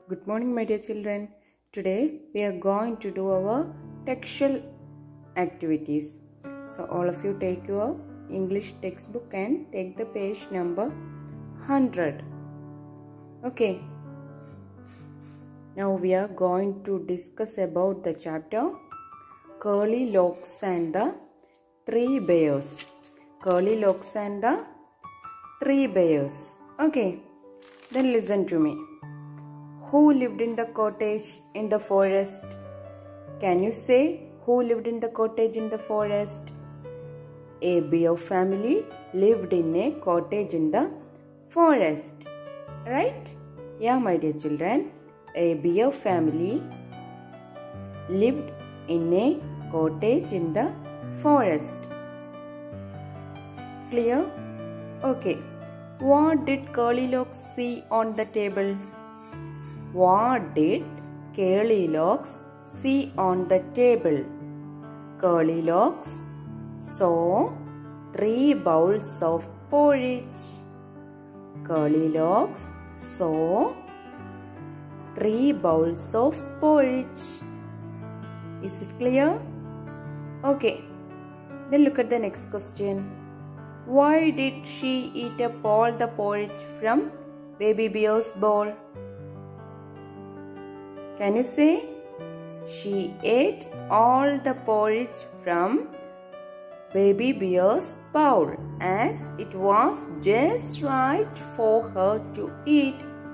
Good morning, my dear children. Today we are going to do our textual activities. So all of you take your English textbook and take the page number 100. Okay. Now we are going to discuss about the chapter Goldilocks and the Three Bears. Goldilocks and the Three Bears. Okay. Then listen to me. Who lived in the cottage in the forest? Can you say who lived in the cottage in the forest? A bear family lived in a cottage in the forest. Right? Yeah, my dear children. A bear family lived in a cottage in the forest. Clear? Okay. What did Goldilocks see on the table? What did Goldilocks see on the table? Goldilocks saw 3 bowls of porridge. Goldilocks saw 3 bowls of porridge. Is it clear? Okay. Then look at the next question. Why did she eat up all the porridge from Baby Bear's bowl? Can you say? She ate all the porridge from Baby Bear's bowl as it was just right for her to eat.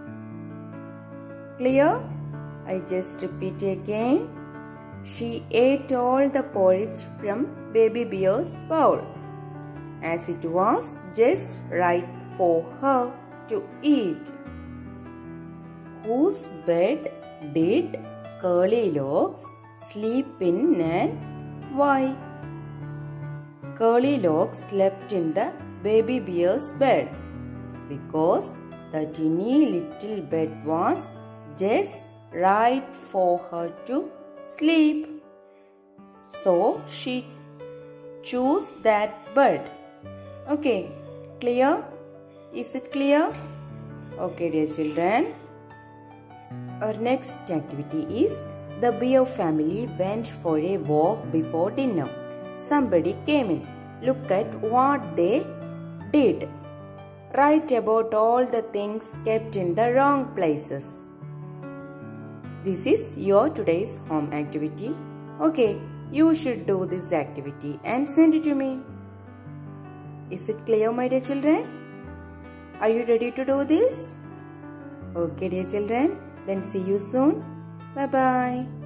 Clear? I just repeat again. She ate all the porridge from Baby Bear's bowl as it was just right for her to eat. Whose bed did Goldilocks sleep in and why? Goldilocks slept in the Baby Bear's bed because the teeny little bed was just right for her to sleep. So she chose that bed. Okay, clear? Is it clear? Okay, dear children. Our next activity is the bear family went for a walk before dinner. Somebody came in. Look at what they did. Write about all the things kept in the wrong places. This is your today's home activity. Okay, you should do this activity and send it to me. Is it clear, my dear children? Are you ready to do this? Okay, dear children. Then see you soon. Bye-bye.